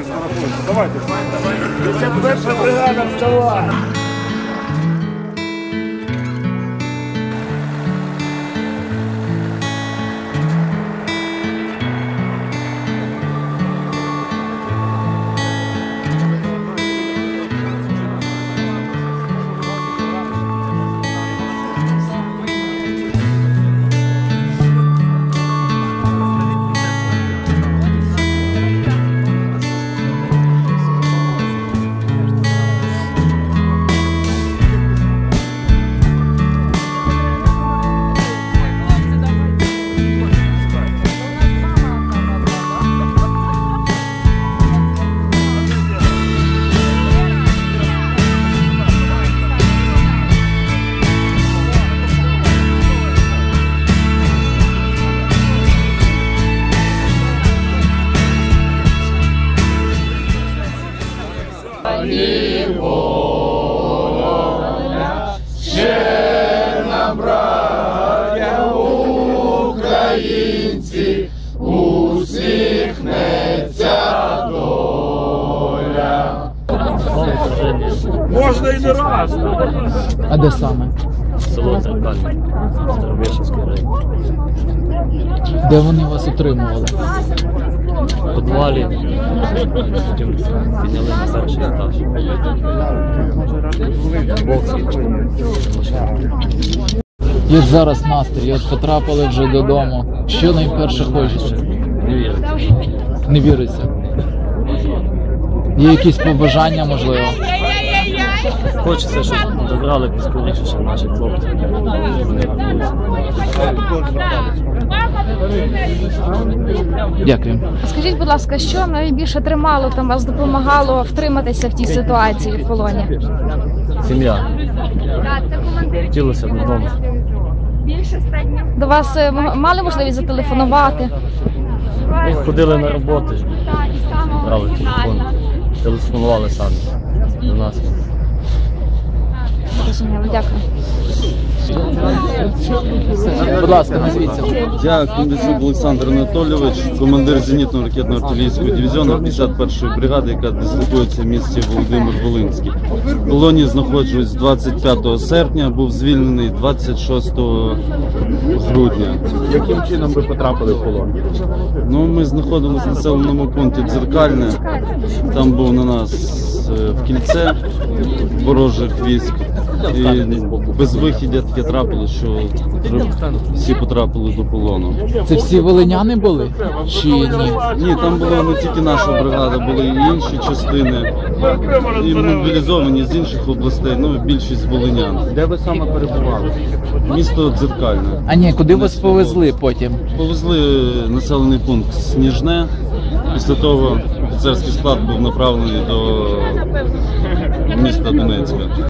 не страхується. Давайте. 51-ша бригада, вставай! Ще нам, браття українці, усміхнеться доля. Можна і не раз. А де саме? Село Дзеркальне, Старовишівський район. Де вони вас отримували? В підвалі, потім підняли на перший етаж. Бокси. І от зараз настрій, от потрапили вже додому. Що найперше хочеться? Не віриться. Не віриться. Є якісь побажання, можливо? Хочеться, щоб добрали поскоріше ще наших хлопців. Вони рахуються. Дякую. Скажіть, будь ласка, що найбільше тримало там вас, допомагало втриматися в тій ситуації в полоні? Сім'я. Хотілося б додому. До вас мали можливість зателефонувати? Ми ходили на роботи, брали телефон, телефонували самі до нас. Розуміло, дякую. Будь ласка, назвіться. Я Кондратюк Олександр Анатолійович, командир зенітно-ракетно-артилерійського дивізіону 51-ї бригади, яка дислокується в місті Володимир-Волинський. В полоні знаходжусь 25 серпня, був звільнений 26 грудня. Яким чином ви потрапили в полон? Ну, ми знаходилися в населеному пункті Дзеркальне, там був на нас в кільце ворожих військ. І без вихідя таке трапило, що всі потрапили до полону. Це всі волиняни були? Чи ні? Ні, там була не тільки наша бригада, були і інші частини, і мобілізовані з інших областей, ну більшість волинян. Де ви саме перебували? Місто Дзеркальне. А ні, куди вас повезли потім? Повезли населений пункт Сніжне. Після того офіцерський склад був направлений до міста Донецька.